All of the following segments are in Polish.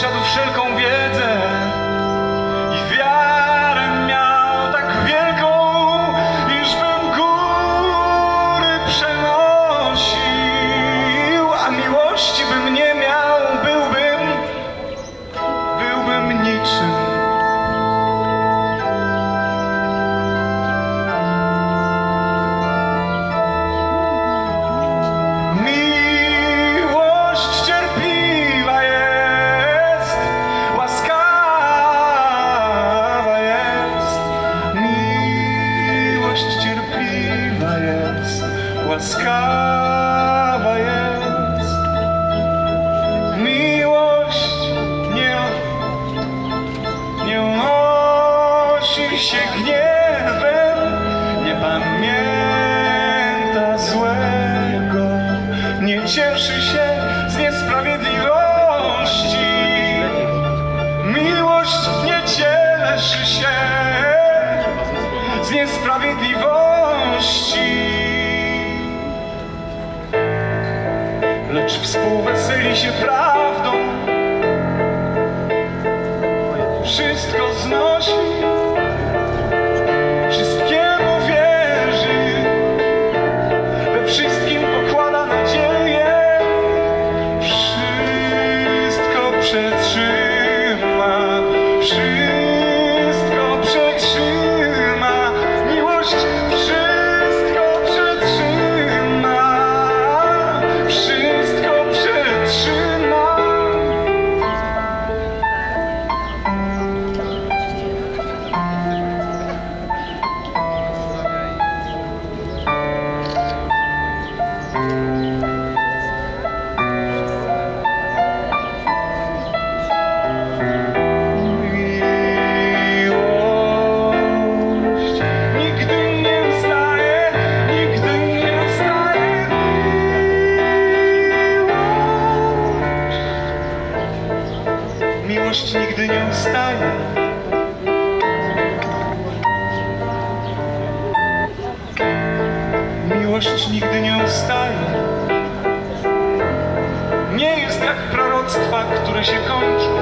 posiadł wszelką wiedzę i wiarę miał tak wielką, iż bym góry przenosił, a miłości bym nie miał, byłbym niczym. Łaskawa jest. Miłość nie unosi się gniewem, nie pamięta złego, nie cieszy się z niesprawiedliwości. Miłość nie cieszy się z niesprawiedliwości, lecz współweseli się prawdą, wszystko znosi, wszystkiemu wierzy, we wszystkim pokłada nadzieję, wszystko przetrzyma, wszystko przetrzyma, miłość wszystko przetrzyma, wszystko przetrzyma. Miłość nigdy nie ustaje. Miłość nigdy nie ustaje. Nie jest jak proroctwa, które się kończą,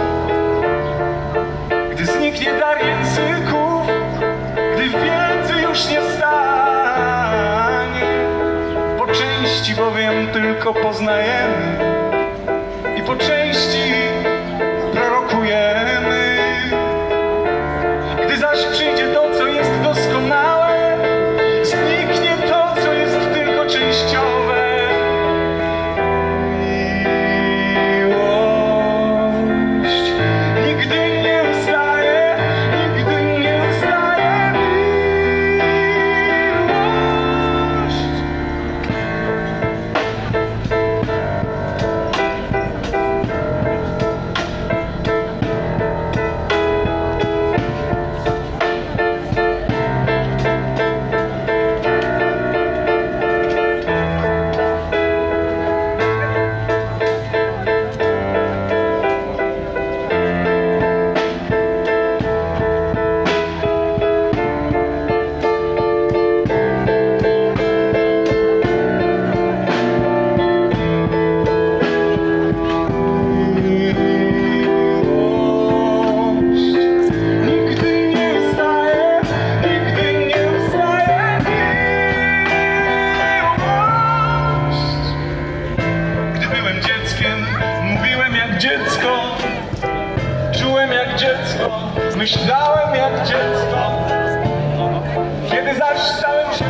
gdy zniknie dar języków, gdy wiedzy już nie stanie. Po części bowiem tylko poznajemy i po części prorokujemy. Gdy zaś przyjdzie to, co jest doskonałe, zniknie to, co jest tylko częściowe. Miłość nigdy nie ustaje, nigdy nie ustaje. Miłość. Mówiłem jak dziecko, czułem jak dziecko, myślałem jak dziecko. Kiedy zaś stałem się